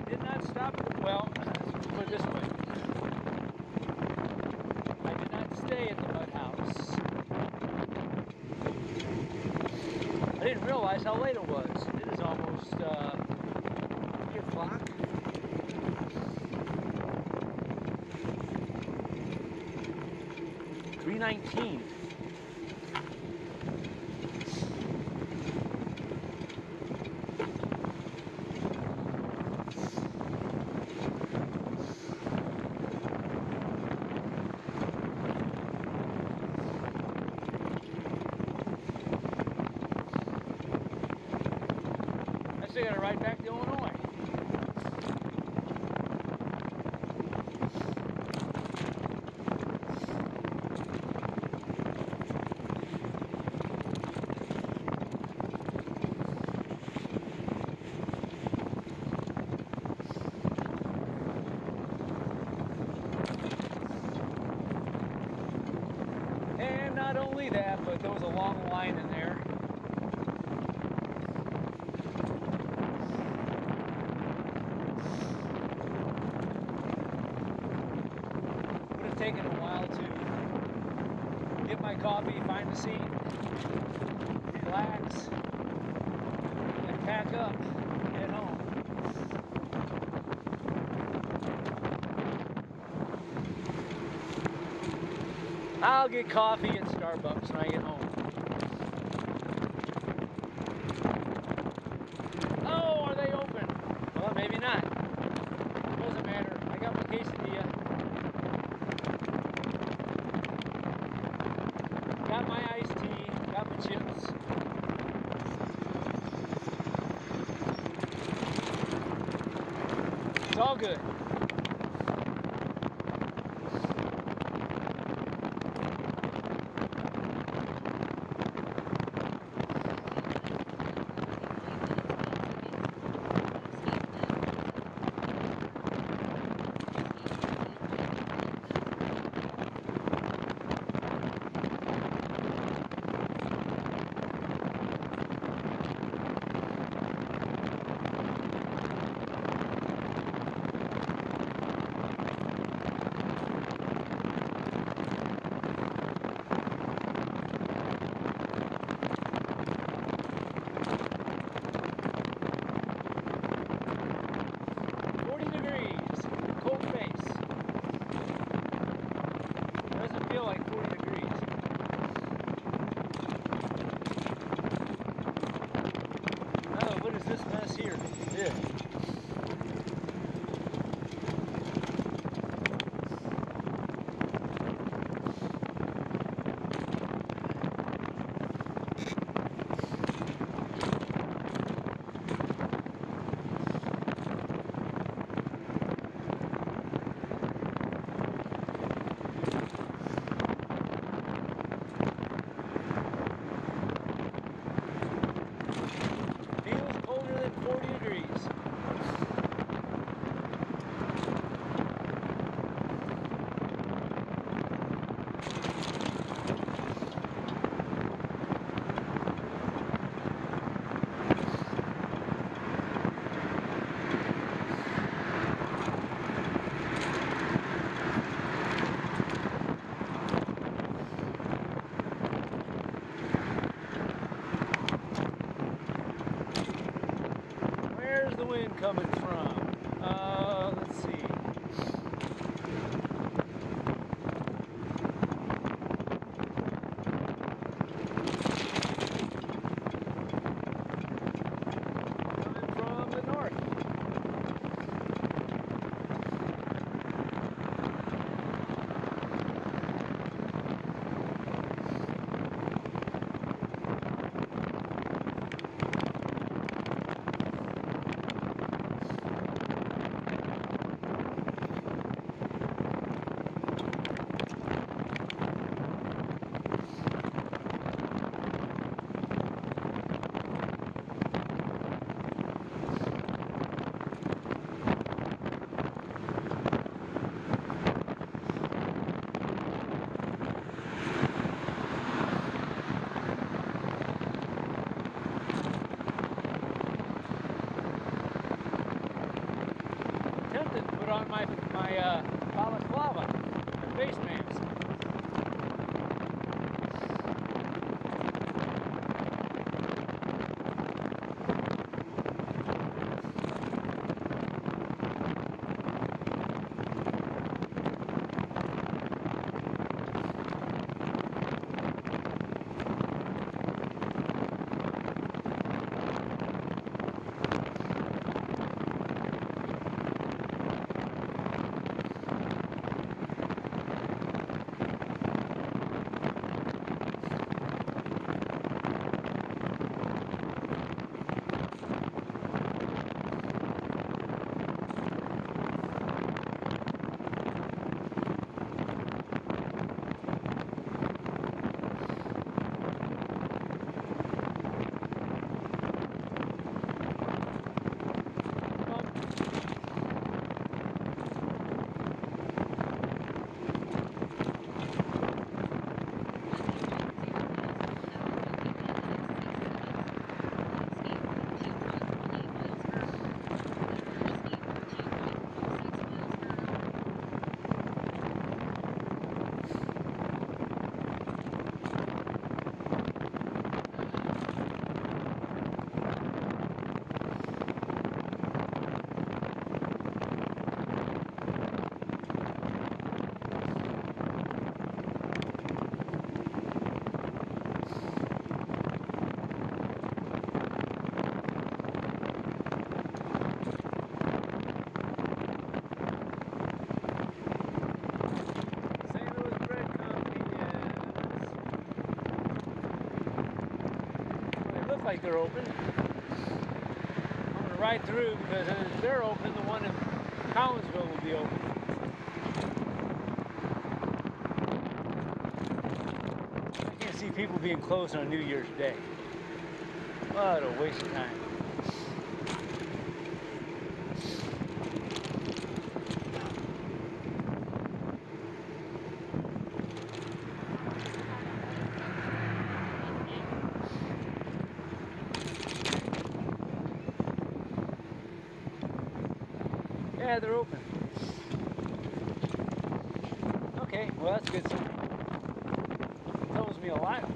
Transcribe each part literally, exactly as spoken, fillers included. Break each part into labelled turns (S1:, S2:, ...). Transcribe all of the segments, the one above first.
S1: did not stop at the, well, let's put it this way. I did not stay at the mud house. I didn't realize how late it was. It is almost uh, three o'clock. three nineteen. I still gotta ride back to Illinois. And not only that, but there was a long line in there. Would have taken a while to get my coffee, find a seat, relax, and pack up, head home. I'll get coffee at Starbucks when I get home. Oh, are they open? Well, maybe not. Doesn't matter. I got my quesadilla. Got my iced tea. Got my chips. It's all good. This mess here. Yeah. forty degrees. Where's the wind coming from? Uh, let's see. Coming from the north. on my my uh, balaclava, my face mask. Like they're open. I'm going to ride through because if they're open, the one in Collinsville will be open. I can't see people being closed on New Year's Day. What a waste of time. Yeah, they're open. Okay, well that's good. Tells me a lot.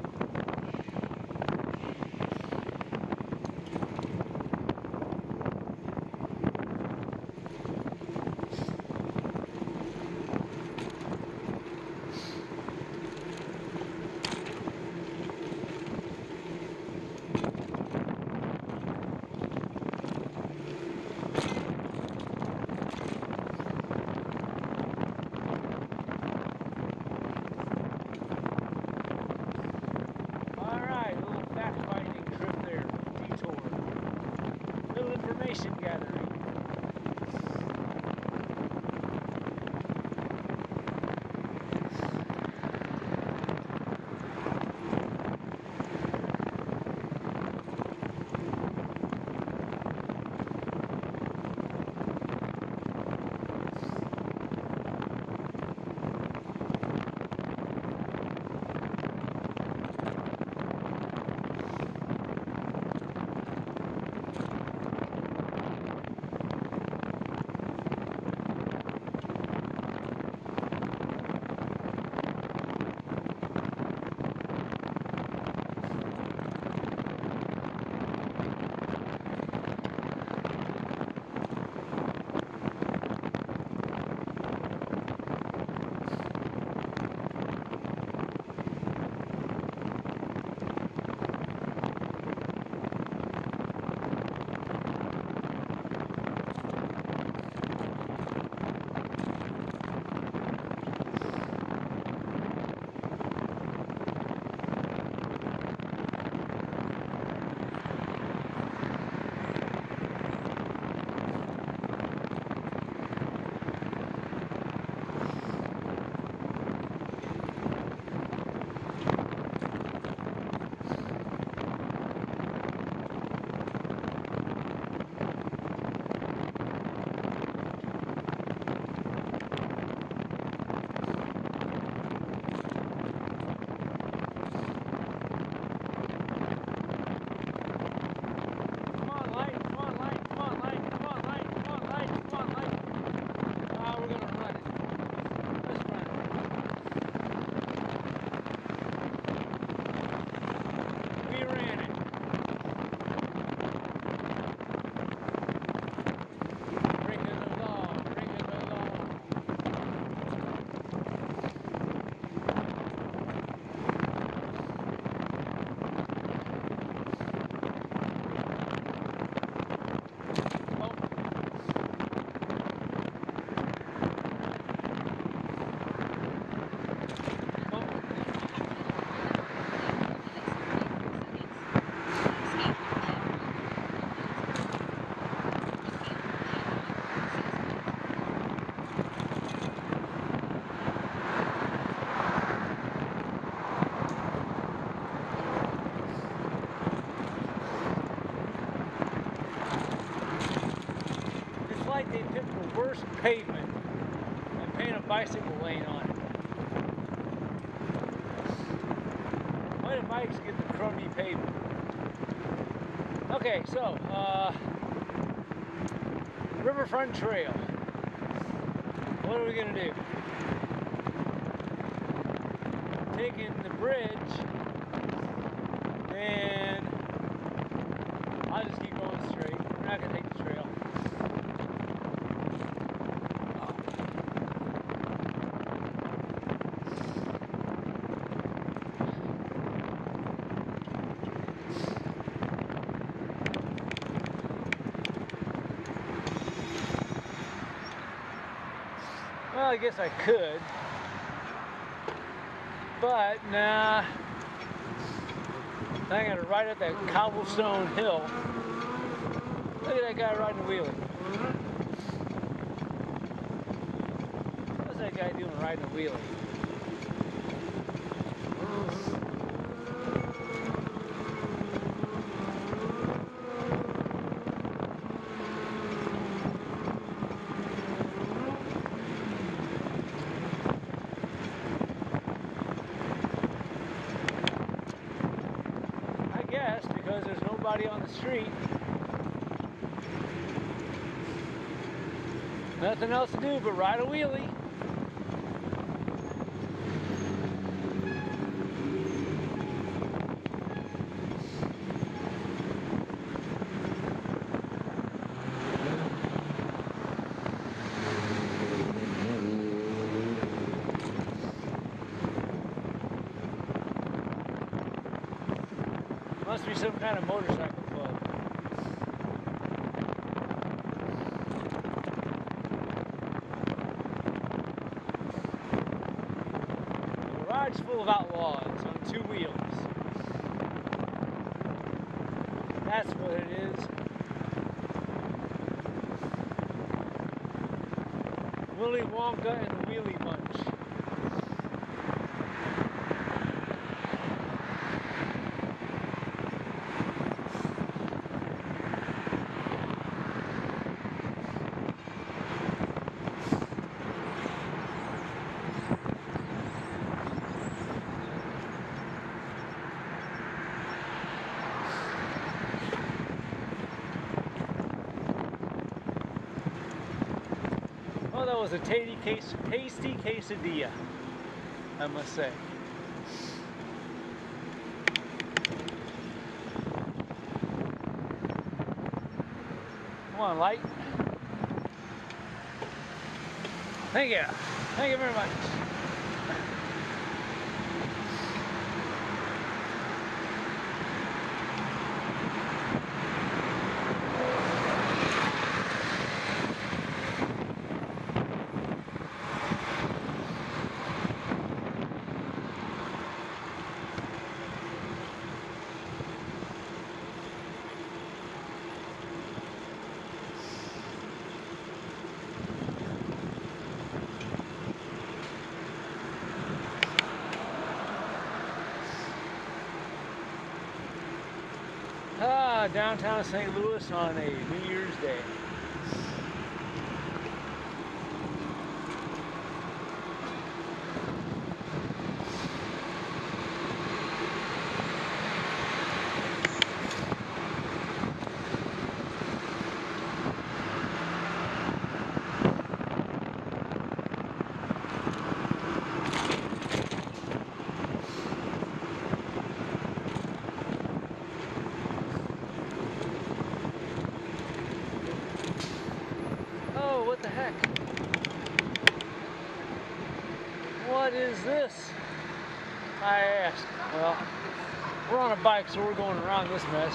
S1: Information gathering. they pick the worst pavement and paint a bicycle lane on it. Why do bikes get the crummy pavement? Okay, so, uh, Riverfront Trail. What are we gonna do? Taking the bridge, and I'll just keep going straight. We're not gonna take the trail. Well, I guess I could, but nah. I gotta ride up that cobblestone hill. Look at that guy riding a wheelie. What's that guy doing riding a wheelie? Because there's nobody on the street. Nothing else to do but ride a wheelie. Must be some kind of motorcycle club. The ride's full of outlaws on two wheels. That's what it is. Willy Wonka and the Wheelie Bunch. Oh, that was a tasty, case, tasty quesadilla, I must say. Come on, light. Thank you. Thank you very much. Ah, downtown Saint Louis on a New Year's Day. What the heck? What is this? I asked. Well, we're on a bike, so we're going around this mess.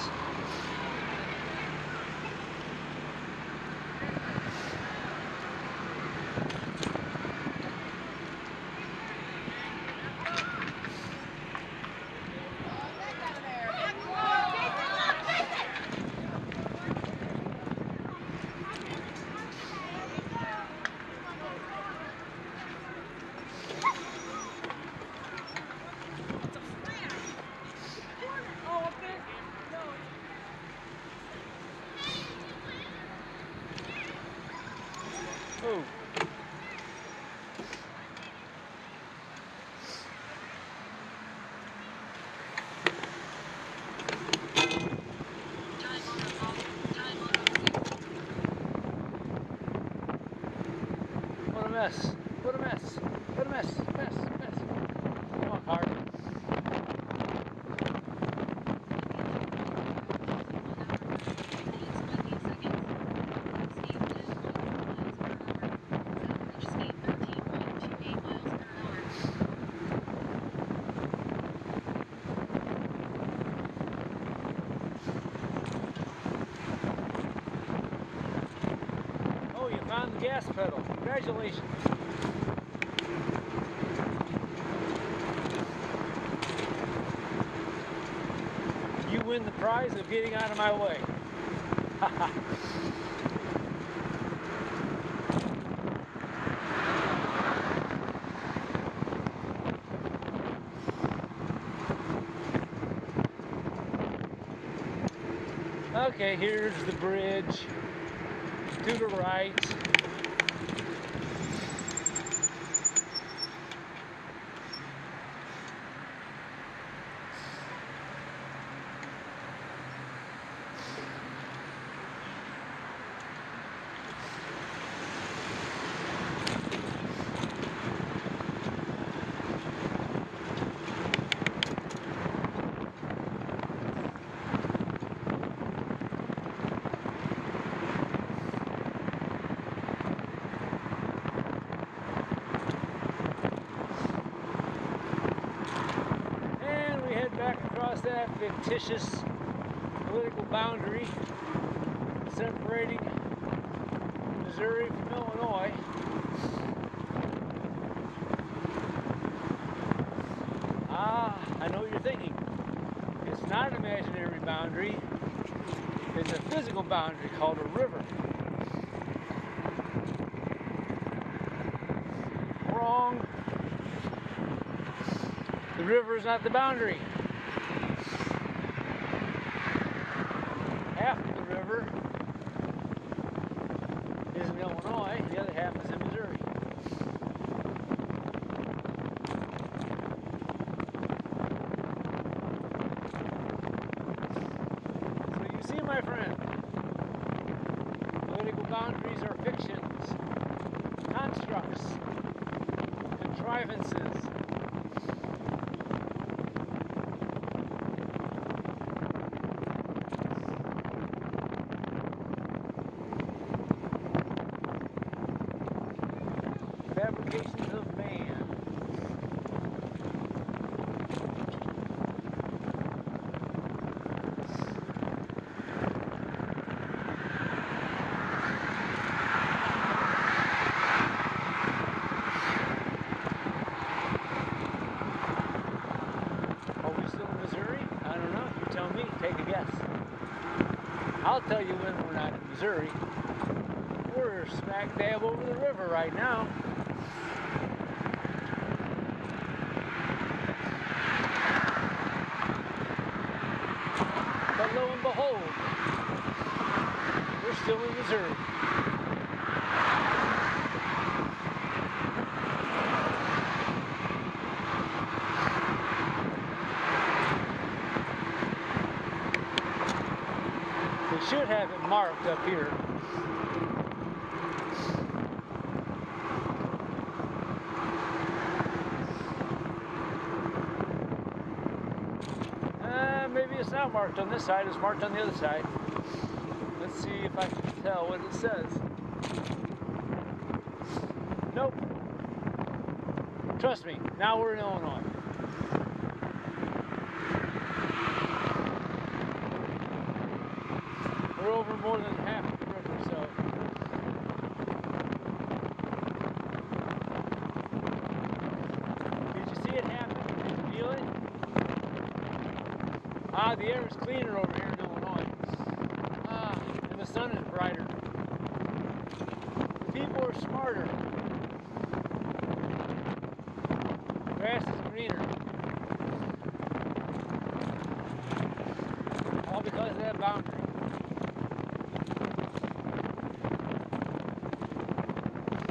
S1: Whoa. What a mess. What a mess. What a mess. Mess. Mess. Come on, car. Oh, you found the gas pedal. Congratulations. You win the prize of getting out of my way. Okay, here's the bridge to the right. Back across that fictitious political boundary separating Missouri from Illinois. Ah, I know what you're thinking. It's not an imaginary boundary. It's a physical boundary called a river. Wrong. The river is not the boundary. Half of the river is in Illinois, the other half is in Missouri. So you see, my friend, political boundaries are fictions, constructs, contrivances. Fabrications of man. Are we still in Missouri? I don't know. You tell me. Take a guess. I'll tell you when we're not in Missouri. We're smack dab over the river right now. But lo and behold, we're still in Missouri. They should have it marked up here. Uh, maybe it's not marked on this side, it's marked on the other side. Let's see if I can tell what it says. Nope. Trust me, now we're in Illinois. We're over more than half of the river, so. Did you see it happen? Did you feel it? Ah, the air is cleaner over here in Illinois. Ah, and the sun is brighter. The people are smarter. The grass is greener. All because of that boundary.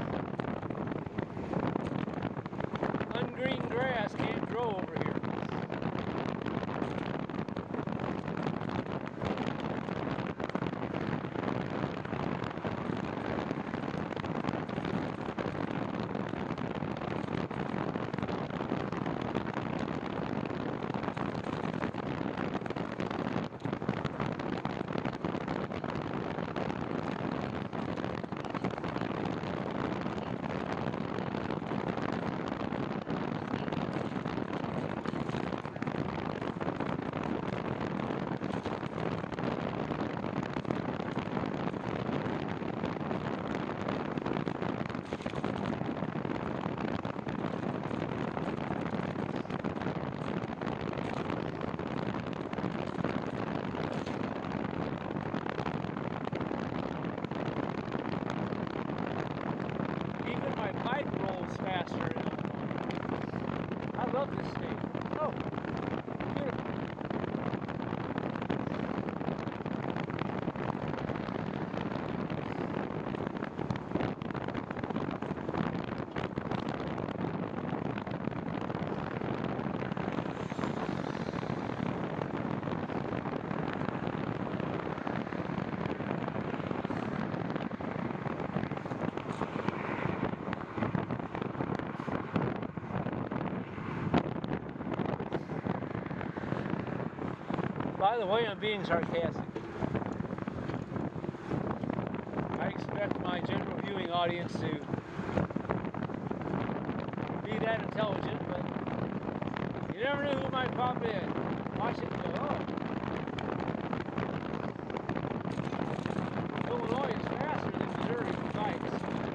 S1: faster in Illinois. I love this state. Oh, beautiful. By the way, I'm being sarcastic. I expect my general viewing audience to be that intelligent, but you never know who might pop in. Watch it and go, oh. Illinois is faster than Missouri for bikes.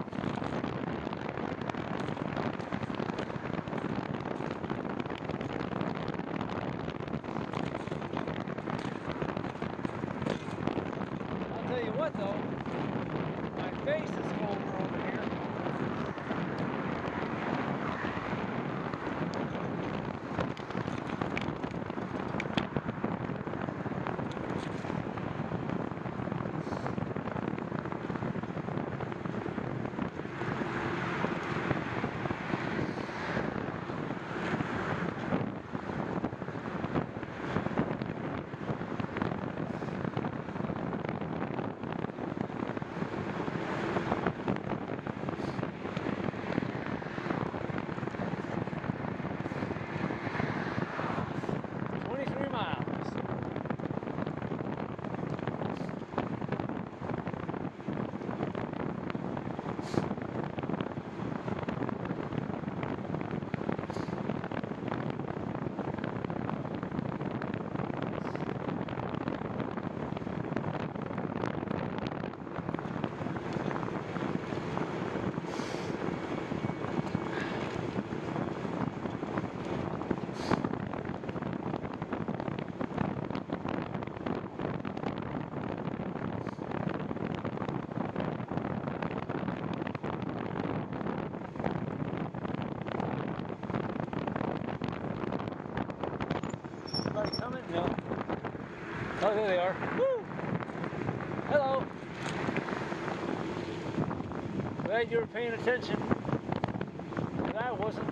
S1: I'll tell you what though, my face is colder over here. twenty-three miles. Anybody coming? No. Oh, there they are. Woo! Hello. Glad you were paying attention. But I wasn't.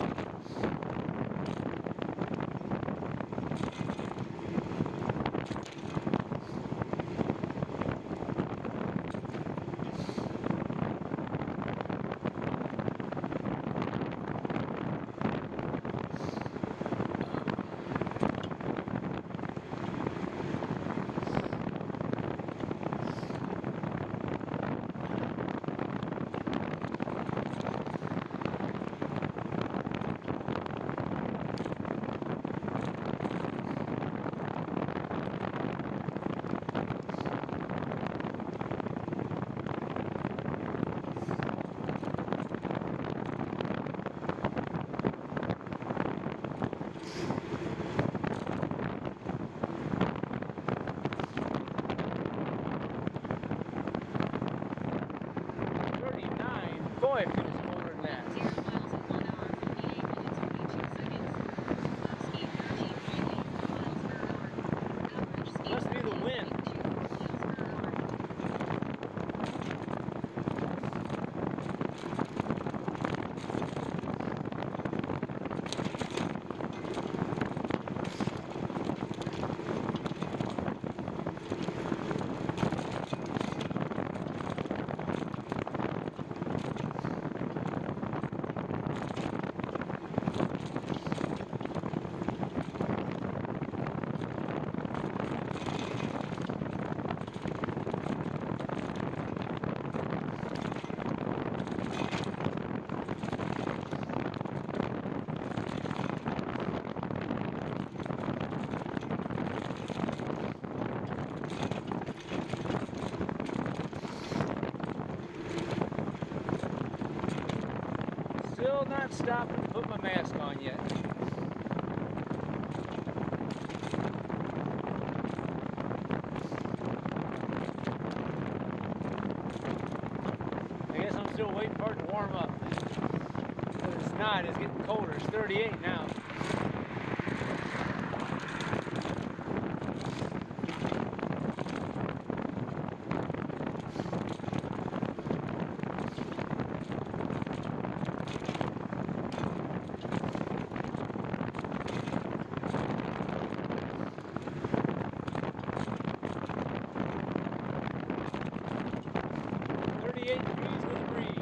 S1: Boy, it feels colder than that. Must be the wind. Still not stopping to put my mask on yet. I guess I'm still waiting for it to warm up. not. It's getting colder. It's thirty-eight now. thirty-eight degrees with a breeze.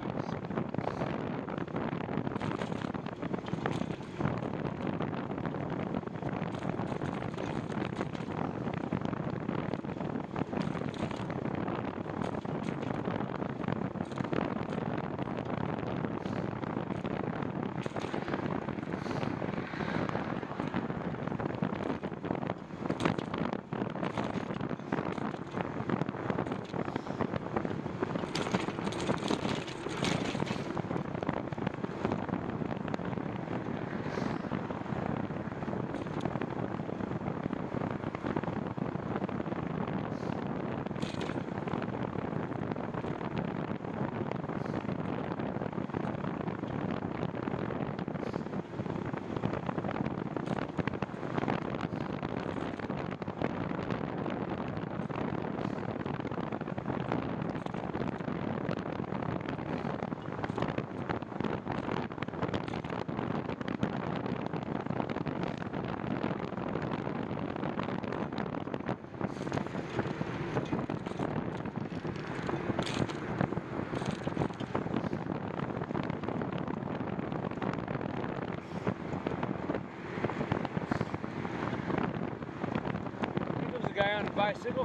S1: Guy on a bicycle.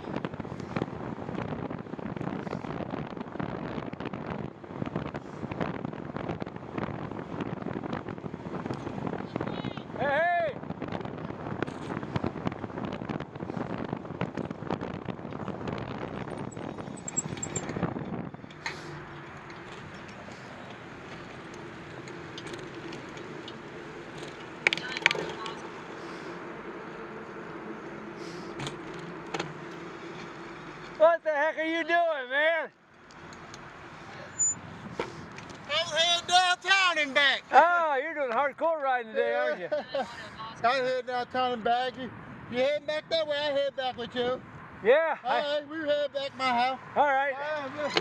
S1: Hey, hey! What the heck are you doing, man?
S2: I'm heading downtown and back.
S1: Oh, you're doing hardcore riding today, aren't you?
S2: I'm heading downtown and back. You, you heading back that way? I head back with you.
S1: Yeah.
S2: All
S1: I,
S2: right, we're heading back to my house.
S1: all right.
S2: All right,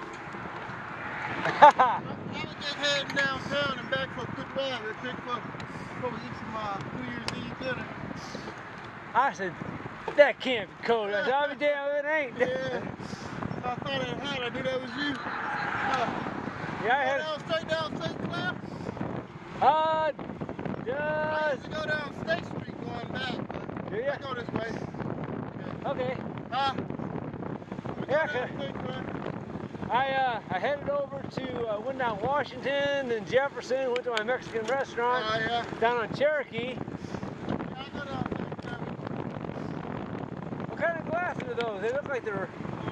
S2: I was just heading downtown and back for a quick ride. Real quick for, before we eat some uh, New Year's Eve dinner.
S1: I said, that can't be cold. I said, I'll be damn if it ain't.
S2: Yeah. I thought it had. I knew that was you. Uh,
S1: Yeah, I
S2: go
S1: had.
S2: down straight down Saint Clair.
S1: Uh,
S2: I
S1: just.
S2: used to go down State Street going back.
S1: Do ya?
S2: I go this way.
S1: Okay.
S2: Huh?
S1: Yeah, I uh, I headed over to uh, went down Washington, then Jefferson, went to my Mexican restaurant
S2: Oh, yeah.
S1: down on Cherokee.
S2: Yeah, I go down Saint Clair.
S1: What kind of glasses are those? They look like they're.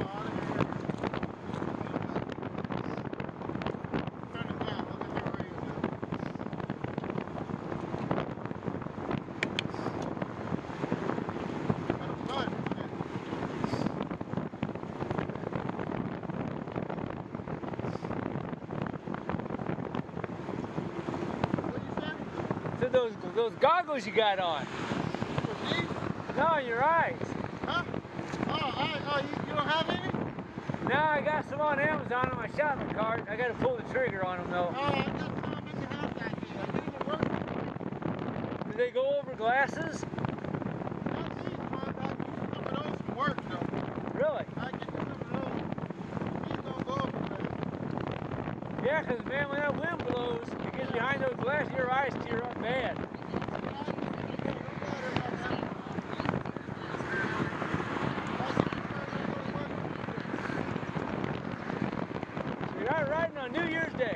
S1: So those those goggles you got on. No, on your eyes.
S2: Huh? Oh, I, oh you, you don't have any?
S1: No, I got some on Amazon on my shopping cart. I got to pull the trigger on them though.
S2: Oh, I got some at the house back here. I didn't even work.
S1: Do they go over glasses?
S2: Not these ones. I get some of those from work though.
S1: Really?
S2: I get some of those. These don't go over glasses.
S1: Yeah, because man, when that wind blows, it gets behind those glasses, your eyes tear up bad. You're not riding on New Year's Day.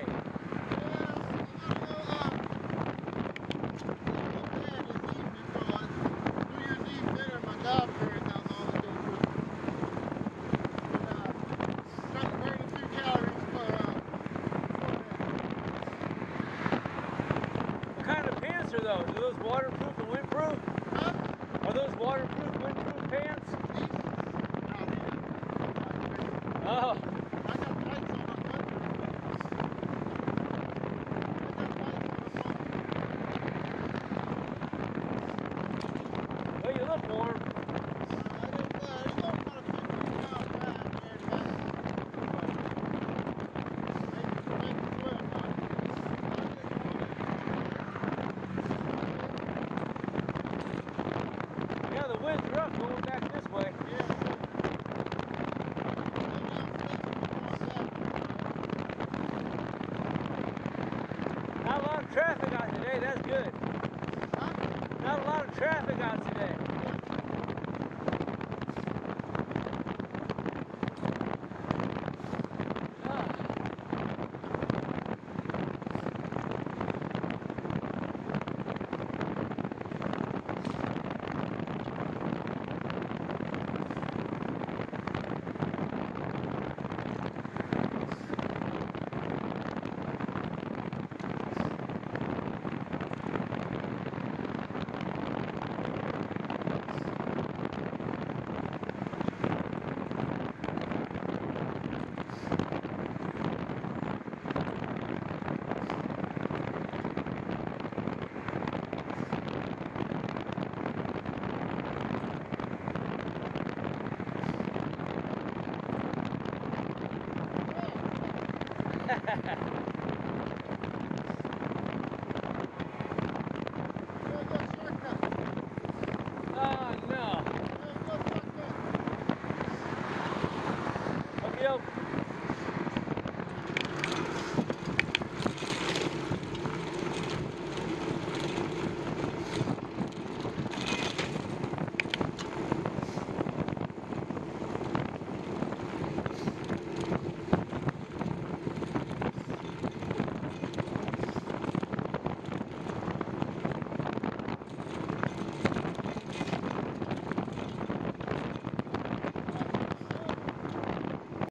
S1: What kind of pants are those? Are those waterproof and windproof?
S2: Huh?
S1: Are those waterproof, windproof pants? Oh.
S2: I got lights on my butt. I got lights on my butt.
S1: traffic out today, that's good.
S2: Huh?
S1: Not a lot of traffic out today. Oh no. Okay,